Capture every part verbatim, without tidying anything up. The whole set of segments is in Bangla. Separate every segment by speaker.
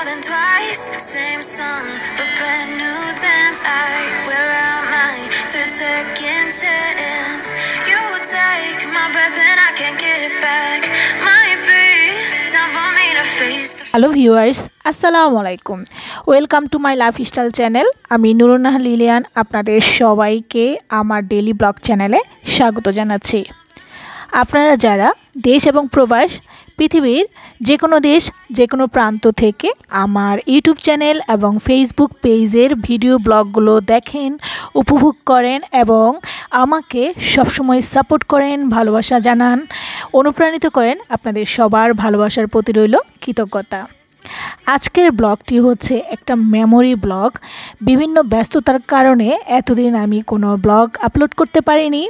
Speaker 1: more than twice. Same song, but brand new dance. I wear out my third second chance. You take my breath and I can't get it back. Might be time for me to face the...
Speaker 2: Hello viewers, Assalamu alaikum. Welcome to my lifestyle channel. আমি নুরুন নাহার লিলিয়ান আপনাদের সবাইকে আমার ডেইলি ব্লগ চ্যানেলে স্বাগত জানাচ্ছি। আপনারা যারা দেশ এবং প্রবাস পৃথিবীর যে কোনো দেশ যে কোনো প্রান্ত থেকে আমার ইউটিউব চ্যানেল এবং ফেসবুক পেজের ভিডিও ব্লগগুলো দেখেন, উপভোগ করেন এবং আমাকে সবসময় সাপোর্ট করেন, ভালোবাসা জানান, অনুপ্রাণিত করেন, আপনাদের সবার ভালোবাসার প্রতি রইল কৃতজ্ঞতা। আজকের ব্লগটি হচ্ছে একটা মেমোরি ব্লগ। বিভিন্ন ব্যস্ততার কারণে এতদিন আমি কোনো ব্লগ আপলোড করতে পারিনি।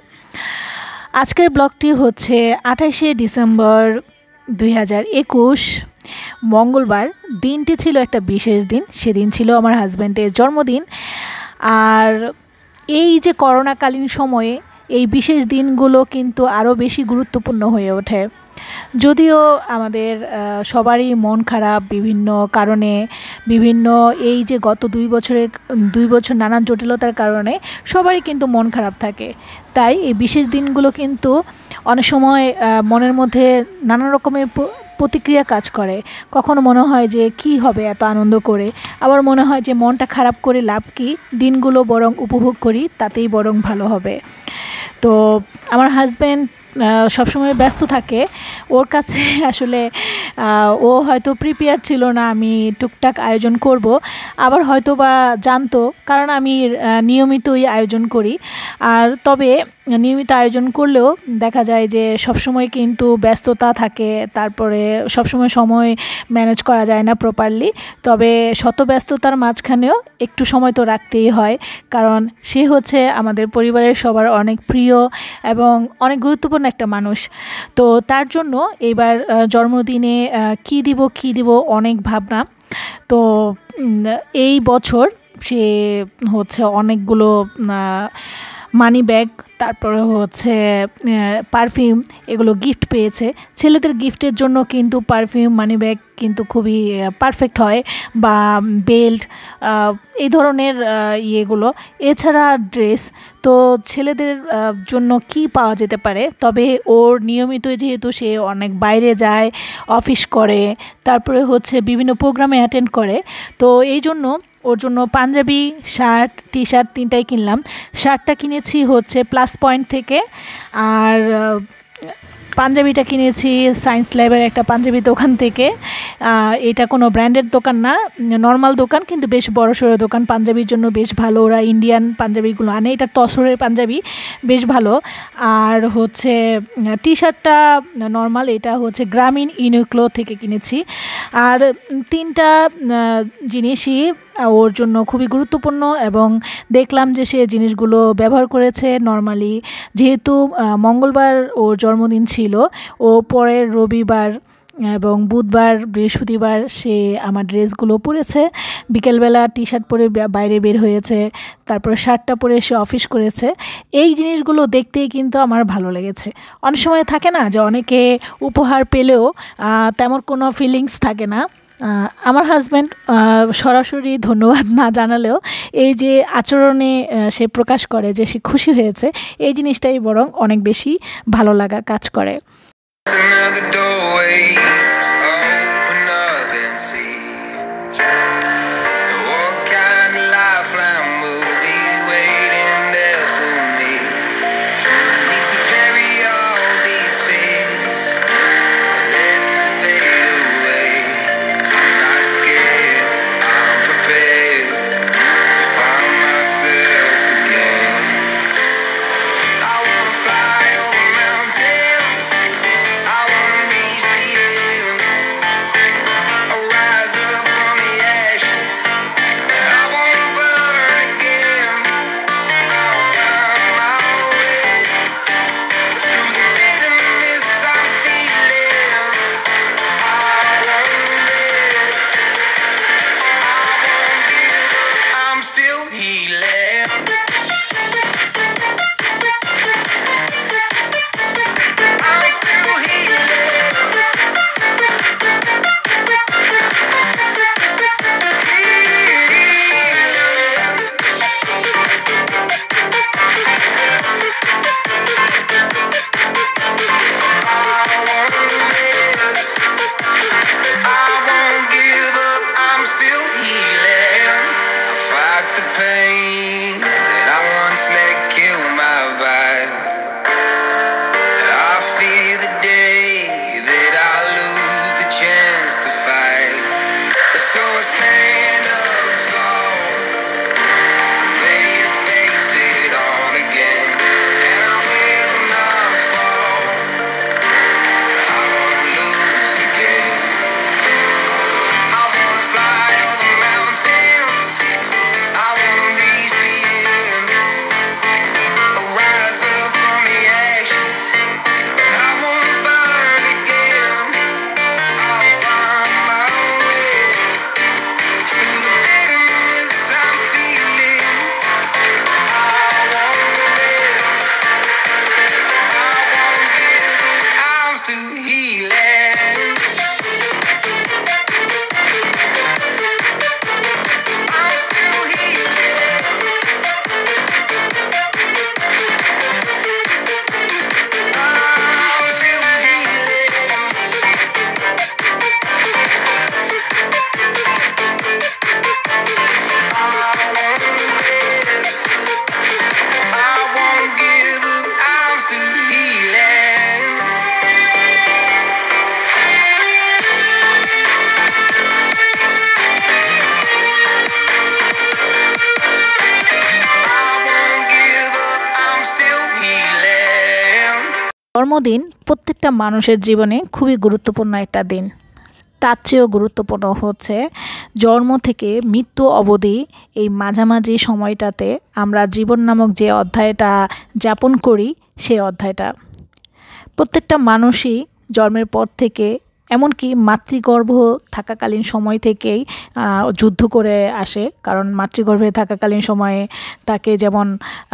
Speaker 2: আজকের ব্লগটি হচ্ছে আঠাশে ডিসেম্বর দুই হাজার একুশ মঙ্গলবার। দিনটি ছিল একটা বিশেষ দিন। সেদিন ছিল আমার হাজব্যান্ডের জন্মদিন। আর এই যে করোনাকালীন সময়ে এই বিশেষ দিনগুলো কিন্তু আরও বেশি গুরুত্বপূর্ণ হয়ে ওঠে। যদিও আমাদের সবারই মন খারাপ বিভিন্ন কারণে, বিভিন্ন এই যে গত দুই বছরের দুই বছর নানান জটিলতার কারণে সবারই কিন্তু মন খারাপ থাকে। তাই এই বিশেষ দিনগুলো কিন্তু অনেক সময় মনের মধ্যে নানা রকমের প্রতিক্রিয়া কাজ করে। কখনো মনে হয় যে কি হবে এত আনন্দ করে, আবার মনে হয় যে মনটা খারাপ করে লাভ কি, দিনগুলো বরং উপভোগ করি, তাতেই বরং ভালো হবে। তো আমার হাজব্যান্ড সবসময় ব্যস্ত থাকে। ওর কাছে আসলে ও হয়তো প্রিপেয়ার ছিল না আমি টুকটাক আয়োজন করব, আবার হয়তো বা জানতো, কারণ আমি নিয়মিতই আয়োজন করি। আর তবে নিয়মিত আয়োজন করলেও দেখা যায় যে সবসময় কিন্তু ব্যস্ততা থাকে, তারপরে সবসময় সময় ম্যানেজ করা যায় না প্রপারলি। তবে শত ব্যস্ততার মাঝখানেও একটু সময় তো রাখতেই হয়, কারণ সে হচ্ছে আমাদের পরিবারের সবার অনেক প্রিয় এবং অনেক গুরুত্বপূর্ণ একটা মানুষ। তো তার জন্য এইবার জন্মদিনে কি দিব কি দিব অনেক ভাবনা। তো এই বছর সে হচ্ছে অনেকগুলো মানি ব্যাগ, তারপরে হচ্ছে পারফিউম, এগুলো গিফট পেয়েছে। ছেলেদের গিফটের জন্য কিন্তু পারফিউম, মানি ব্যাগ কিন্তু খুবই পারফেক্ট হয়, বা বেল্ট, এই ধরনের ইয়েগুলো। এছাড়া ড্রেস, তো ছেলেদের জন্য কি পাওয়া যেতে পারে? তবে ওর নিয়মিত যেহেতু সে অনেক বাইরে যায়, অফিস করে, তারপরে হচ্ছে বিভিন্ন প্রোগ্রামে অ্যাটেন্ড করে, তো এই জন্য ওর জন্য পাঞ্জাবি, শার্ট, টি শার্ট তিনটাই কিনলাম। শার্টটা কিনেছি হচ্ছে প্লাস পয়েন্ট থেকে, আর পাঞ্জাবিটা কিনেছি সায়েন্স ল্যাবের একটা পাঞ্জাবি দোকান থেকে। এটা কোনো ব্র্যান্ডের দোকান না, নর্মাল দোকান, কিন্তু বেশ বড়সড় দোকান। পাঞ্জাবির জন্য বেশ ভালো, ওরা ইন্ডিয়ান পাঞ্জাবিগুলো আনে। এটা তসরের পাঞ্জাবি, বেশ ভালো। আর হচ্ছে টি শার্টটা নর্মাল, এটা হচ্ছে গ্রামীণ ইউনিক্লো থেকে কিনেছি। আর তিনটা জিনিসই ওর জন্য খুবই গুরুত্বপূর্ণ এবং দেখলাম যে সে জিনিসগুলো ব্যবহার করেছে নর্মালি। যেহেতু মঙ্গলবার ওর জন্মদিন ছিল, ও পরের রবিবার এবং বুধবার, বৃহস্পতিবার সে আমার ড্রেসগুলো পরেছে। বিকেলবেলা টি শার্ট পরে বাইরে বের হয়েছে, তারপরে শার্টটা পরে সে অফিস করেছে। এই জিনিসগুলো দেখতেই কিন্তু আমার ভালো লেগেছে। অনেক সময় থাকে না যে অনেকে উপহার পেলেও তেমন কোনো ফিলিংস থাকে না। আমার হাজব্যান্ড সরাসরি ধন্যবাদ না জানালেও এই যে আচরণে সে প্রকাশ করে যে সে খুশি হয়েছে, এই জিনিসটাই বরং অনেক বেশি ভালো লাগা কাজ করে।
Speaker 1: I wanna reach the end.
Speaker 2: জন্মদিন প্রত্যেকটা মানুষের জীবনে খুবই গুরুত্বপূর্ণ একটা দিন। তার চেয়েও গুরুত্বপূর্ণ হচ্ছে জন্ম থেকে মৃত্যু অবধি এই মাঝামাঝি সময়টাতে আমরা জীবন নামক যে অধ্যায়টা যাপন করি, সেই অধ্যায়টা প্রত্যেকটা মানুষই জন্মের পর থেকে, এমনকি মাতৃগর্ভ থাকাকালীন সময় থেকেই যুদ্ধ করে আসে। কারণ মাতৃগর্ভে থাকাকালীন সময়ে তাকে যেমন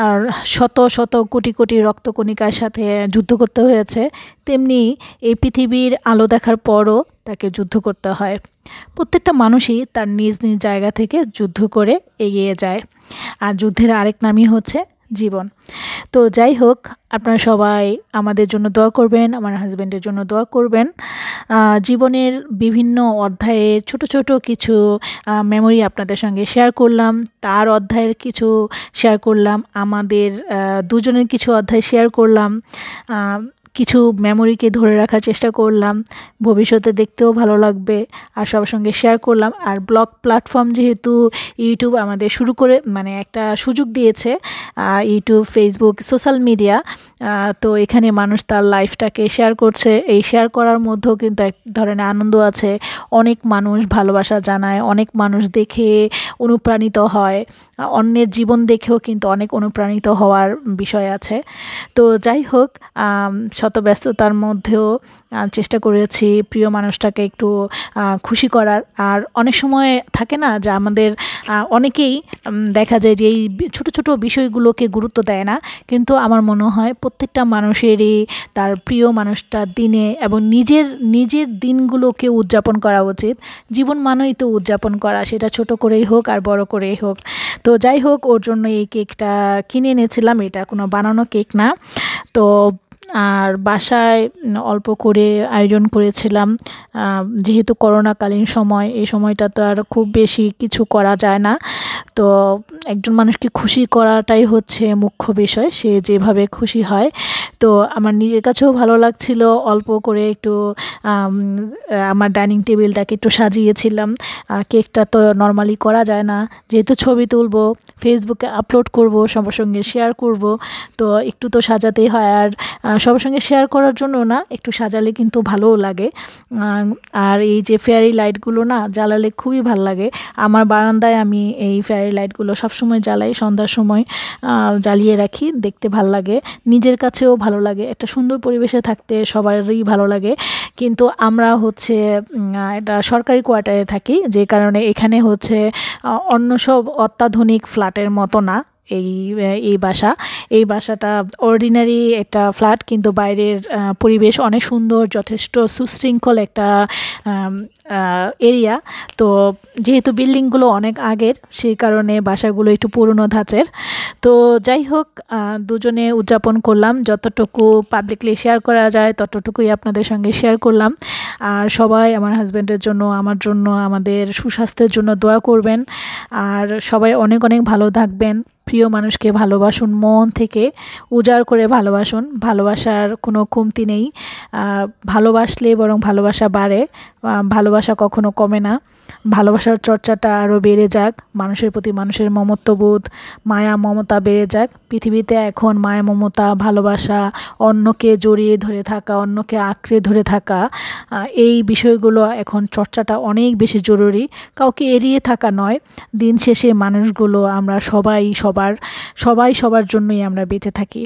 Speaker 2: শত শত কোটি কোটি রক্তকণিকার সাথে যুদ্ধ করতে হয়েছে, তেমনি এই পৃথিবীর আলো দেখার পরও তাকে যুদ্ধ করতে হয়। প্রত্যেকটা মানুষই তার নিজ নিজ জায়গা থেকে যুদ্ধ করে এগিয়ে যায়, আর যুদ্ধের আরেক নামই হচ্ছে জীবন। তো যাই হোক, আপনারা সবাই আমাদের জন্য দোয়া করবেন, আমার হাজব্যান্ডের জন্য দোয়া করবেন। জীবনের বিভিন্ন অধ্যায়ের ছোট ছোট কিছু মেমোরি আপনাদের সঙ্গে শেয়ার করলাম, তার অধ্যায়ের কিছু শেয়ার করলাম, আমাদের দুজনের কিছু অধ্যায় শেয়ার করলাম, কিছু মেমোরিকে ধরে রাখার চেষ্টা করলাম, ভবিষ্যতে দেখতেও ভালো লাগবে, আর সবার সঙ্গে শেয়ার করলাম। আর ব্লগ প্ল্যাটফর্ম যেহেতু ইউটিউব আমাদের শুরু করে মানে একটা সুযোগ দিয়েছে, ইউটিউব, ফেসবুক, সোশ্যাল মিডিয়া, তো এখানে মানুষ তার লাইফটাকে শেয়ার করছে। এই শেয়ার করার মধ্যেও কিন্তু এক ধরনের আনন্দ আছে। অনেক মানুষ ভালোবাসা জানায়, অনেক মানুষ দেখে অনুপ্রাণিত হয়, অন্যের জীবন দেখেও কিন্তু অনেক অনুপ্রাণিত হওয়ার বিষয় আছে। তো যাই হোক, শত ব্যস্ততার মধ্যেও চেষ্টা করেছি প্রিয় মানুষটাকে একটু খুশি করার। আর অনেক সময় থাকে না যে আমাদের অনেকেই দেখা যায় যে এই ছোটো ছোটো বিষয়গুলোকে গুরুত্ব দেয় না, কিন্তু আমার মনে হয় প্রত্যেকটা মানুষেরই তার প্রিয় মানুষটার দিনে এবং নিজের নিজের দিনগুলোকে উদযাপন করা উচিত। জীবন মানেই তো উদযাপন করা, সেটা ছোট করেই হোক আর বড় করেই হোক। তো যাই হোক, ওর জন্য এই কেকটা কিনে এনেছিলাম, এটা কোনো বানানো কেক না। তো আর বাসায় অল্প করে আয়োজন করেছিলাম, যেহেতু করোনাকালীন সময়, এই সময়টা তো আর খুব বেশি কিছু করা যায় না। তো একজন মানুষকে খুশি করাটাই হচ্ছে মুখ্য বিষয়, সে যেভাবে খুশি হয়। তো আমার নিজের কাছেও ভালো লাগছিল, অল্প করে একটু আমার ডাইনিং টেবিলটাকে একটু সাজিয়েছিলাম। কেকটা তো নর্মালি করা যায় না, যেহেতু ছবি তুলবো, ফেসবুকে আপলোড করব, সবার সঙ্গে শেয়ার করব, তো একটু তো সাজাতেই হয়। আর সবার সঙ্গে শেয়ার করার জন্য না, একটু সাজালে কিন্তু ভালোও লাগে। আর এই যে ফেয়ারি লাইটগুলো না জ্বালালে খুবই ভালো লাগে। আমার বারান্দায় আমি এই ফেয়ারি লাইটগুলো সবসময় জ্বালাই, সন্ধ্যার সময় জ্বালিয়ে রাখি, দেখতে ভালো লাগে, নিজের কাছেও ভালো লাগে, একটা সুন্দর পরিবেশে থাকতে সবারই ভালো লাগে। কিন্তু আমরা হচ্ছে এটা সরকারি কোয়ার্টারে থাকি, যে কারণে এখানে হচ্ছে অন্য সব অত্যাধুনিক ফ্ল্যাটের মতো না এই এই বাসা। এই বাসাটা অর্ডিনারি একটা ফ্ল্যাট, কিন্তু বাইরের পরিবেশ অনেক সুন্দর, যথেষ্ট সুশৃঙ্খল একটা এরিয়া। তো যেহেতু বিল্ডিংগুলো অনেক আগের, সেই কারণে বাসাগুলো একটু পুরনো ধাঁচের। তো যাই হোক, দুজনে উদযাপন করলাম, যতটুকু পাবলিকলি শেয়ার করা যায় ততটুকুই আপনাদের সঙ্গে শেয়ার করলাম। আর সবাই আমার হাজব্যান্ডের জন্য, আমার জন্য, আমাদের সুস্বাস্থ্যের জন্য দোয়া করবেন। আর সবাই অনেক অনেক ভালো থাকবেন। প্রিয় মানুষকে ভালোবাসুন, মন থেকে উজাড় করে ভালোবাসুন, ভালোবাসার কোনো কমতি নেই। ভালোবাসলে বরং ভালোবাসা বাড়ে, ভালোবাসা কখনো কমে না। ভালোবাসার চর্চাটা আরও বেড়ে যাক, মানুষের প্রতি মানুষের মমত্ববোধ, মায়া মমতা বেড়ে যাক। পৃথিবীতে এখন মায়া মমতা, ভালোবাসা, অন্যকে জড়িয়ে ধরে থাকা, অন্যকে আঁকড়ে ধরে থাকা, এই বিষয়গুলো এখন চর্চাটা অনেক বেশি জরুরি, কাউকে এড়িয়ে থাকা নয়। দিন শেষে মানুষগুলো আমরা সবাই সবার সবাই সবার জন্যই আমরা বেঁচে থাকি।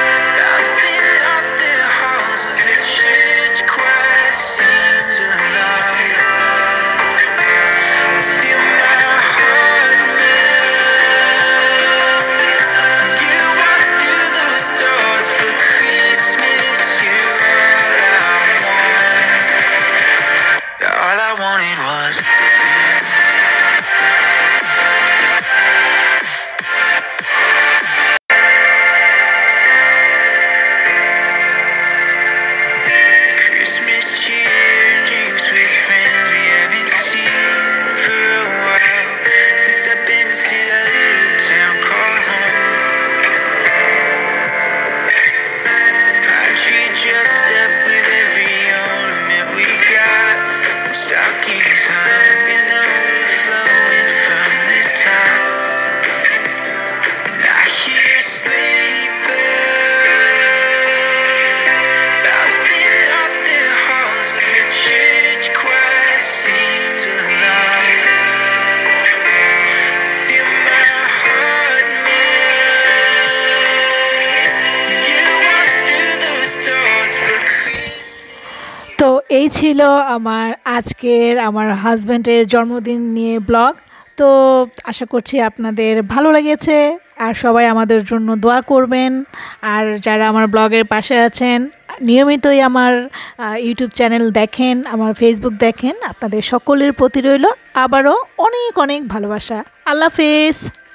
Speaker 1: I've seen off their houses, the church choir sings aloud.
Speaker 2: ছিল আমার আজকের আমার হাজব্যান্ডের জন্মদিন নিয়ে ব্লগ। তো আশা করছি আপনাদের ভালো লেগেছে, আর সবাই আমাদের জন্য দোয়া করবেন। আর যারা আমার ব্লগের পাশে আছেন, নিয়মিতই আমার ইউটিউব চ্যানেল দেখেন, আমার ফেসবুক দেখেন, আপনাদের সকলের প্রতি রইল আবারও অনেক অনেক ভালোবাসা। আল্লাহ হাফেজ।